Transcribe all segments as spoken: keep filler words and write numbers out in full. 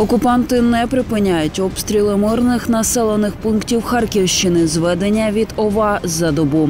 Окупанти не припиняють обстріли мирних населених пунктів Харківщини. Зведення від ОВА за добу.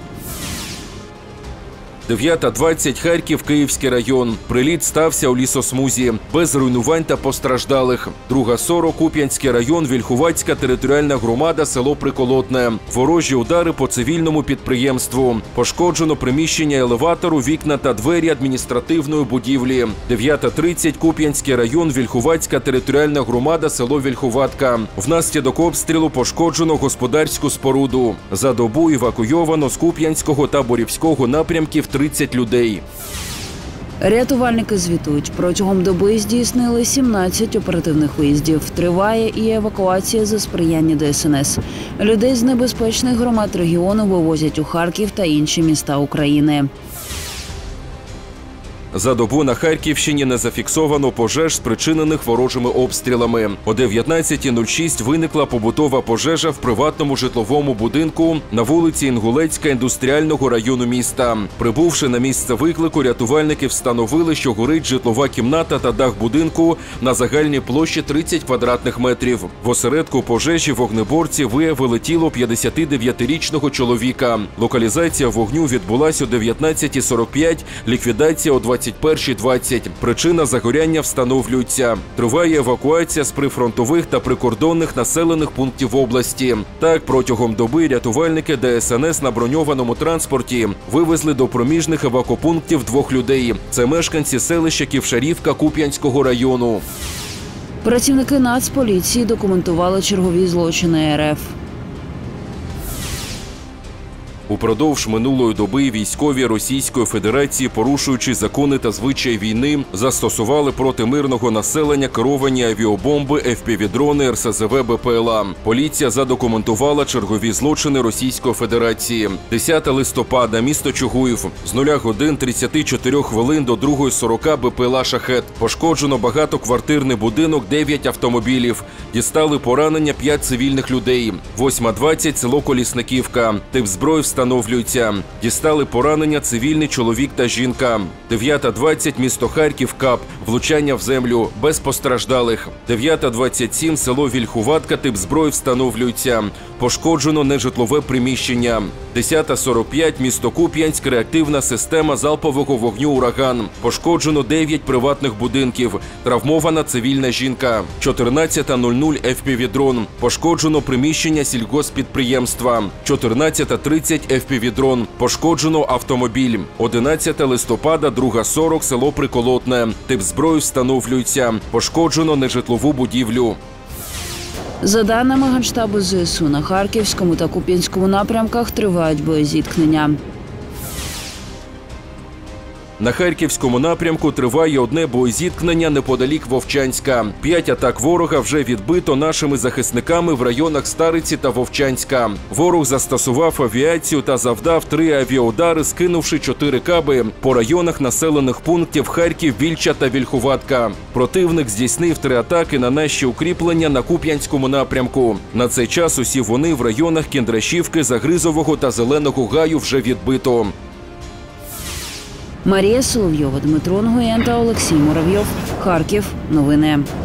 дев'ята двадцять, Харків, Київський район. Приліт стався у лісосмузі. Без руйнувань та постраждалих. Друга сорок, Куп'янський район, Вільхуватська територіальна громада, село Приколотне. Ворожі удари по цивільному підприємству. Пошкоджено приміщення елеватору, вікна та двері адміністративної будівлі. дев'ята тридцять, Куп'янський район, Вільхуватська територіальна громада, село Вільхуватка. Внаслідок обстрілу пошкоджено господарську споруду. За добу евакуйовано з Куп'янського та Борівського напрямків тридцять людей. Рятувальники звітують, протягом доби здійснили сімнадцять оперативних виїздів. Триває і евакуація за сприяння Де Ес Ен Ес. Людей з небезпечних громад регіону вивозять у Харків та інші міста України. За добу на Харківщині не зафіксовано пожеж, спричинених ворожими обстрілами. О дев'ятнадцятій нуль шість виникла побутова пожежа в приватному житловому будинку на вулиці Інгулецька індустріального району міста. Прибувши на місце виклику, рятувальники встановили, що горить житлова кімната та дах будинку на загальній площі тридцять квадратних метрів. В осередку пожежі вогнеборці виявили тіло п'ятдесятидев'ятирічного чоловіка. Локалізація вогню відбулася о дев'ятнадцятій сорок п'ять, ліквідація о двадцять першій двадцять. Причина загоряння встановлюється. Триває евакуація з прифронтових та прикордонних населених пунктів області. Так, протягом доби рятувальники Де Ес Ен Ес на броньованому транспорті вивезли до проміжних евакопунктів двох людей. Це мешканці селища Ківшарівка Куп'янського району. Працівники Нацполіції документували чергові злочини Ер Еф. Упродовж минулої доби військові Російської Федерації, порушуючи закони та звичаї війни, застосували проти мирного населення керовані авіабомби, еф пі ві-дрони, ер ес зе ве, бе пе ел а. Поліція задокументувала чергові злочини Російської Федерації. десяте листопада, місто Чугуїв. З нуля годин тридцяти чотирьох хвилин до другої сорока бе пе ел а «Шахет». Пошкоджено багатоквартирний будинок, дев'ять автомобілів. Дістали поранення п'ять цивільних людей. восьма двадцять, село Колісниківка. Тип зброї встановлюється. Дістали поранення цивільний чоловік та жінка. дев'ята двадцять, місто Харків, КАП. Влучання в землю. Без постраждалих. дев'ята двадцять сім, село Вільхуватка. Тип зброї встановлюється. Пошкоджено нежитлове приміщення. десята сорок п'ять, місто Куп'янськ, реактивна система залпового вогню «Ураган». Пошкоджено дев'ять приватних будинків. Травмована цивільна жінка. чотирнадцята нуль нуль, еф пі ві-дрон. Пошкоджено приміщення сільгосппідприємства. чотирнадцята тридцять, еф пі ві-дрон. Пошкоджено автомобіль. одинадцяте листопада, друга сорок, село Приколотне. Тип зброї встановлюється. Пошкоджено нежитлову будівлю. За даними Генштабу Зе Ес У, на Харківському та Куп'янському напрямках тривають боєзіткнення. На Харківському напрямку триває одне боєзіткнення неподалік Вовчанська. П'ять атак ворога вже відбито нашими захисниками в районах Стариці та Вовчанська. Ворог застосував авіацію та завдав три авіаудари, скинувши чотири каби по районах населених пунктів Харків, Вільча та Вільхуватка. Противник здійснив три атаки на наші укріплення на Куп'янському напрямку. На цей час усі вони в районах Кіндрашівки, Загризового та Зеленого Гаю вже відбито. Марія Соловйова, Дмитро Нгоєн та Олексій Муравйов. Харків. Новини.